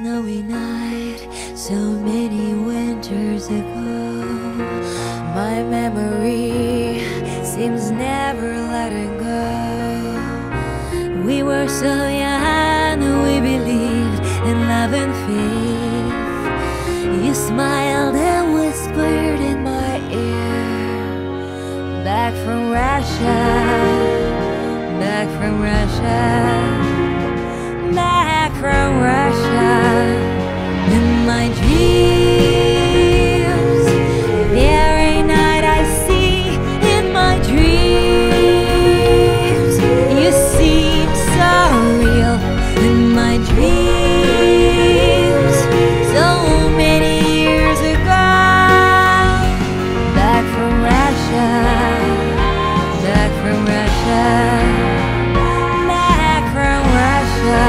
snowy night, so many winters ago. My memory seems never letting go. We were so young, we believed in love and faith. You smiled and whispered in my ear, back from Russia, back from Russia, back from Russia. In my dreams, every night I see in my dreams, you seem so real. In my dreams, so many years ago. Back from Russia, back from Russia, back from Russia.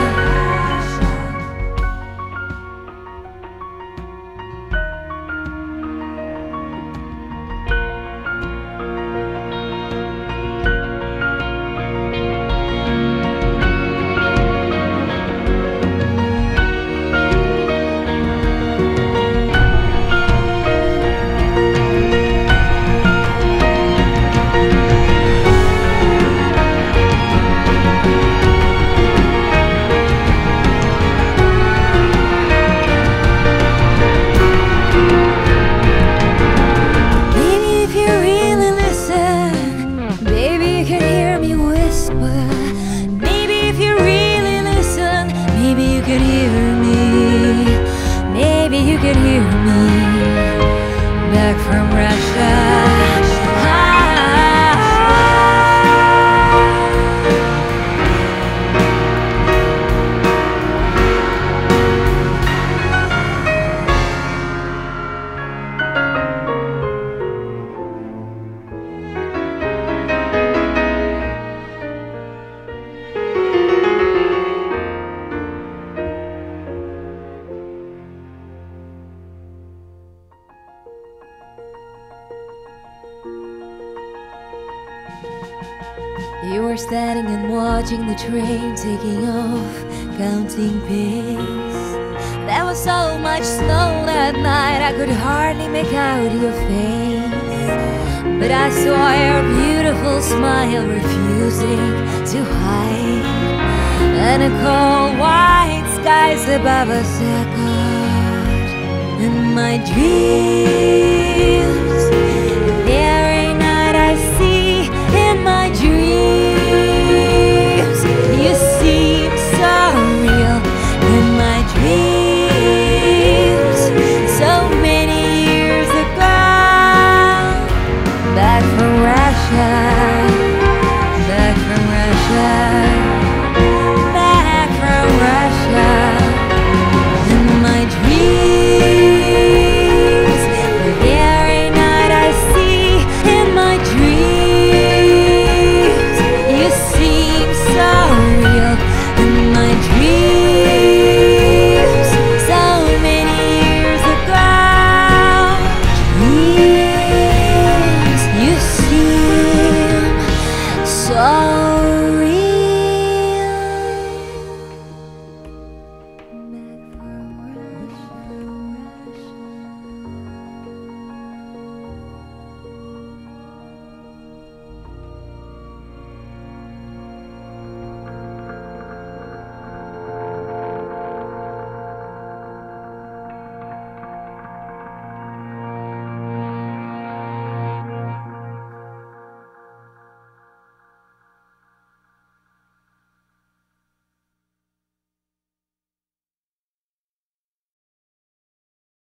You could hear me, back from Russia. You were standing and watching the train taking off, counting pace. There was so much snow that night I could hardly make out your face. But I saw your beautiful smile refusing to hide, and a cold white skies above us echoed in my dreams.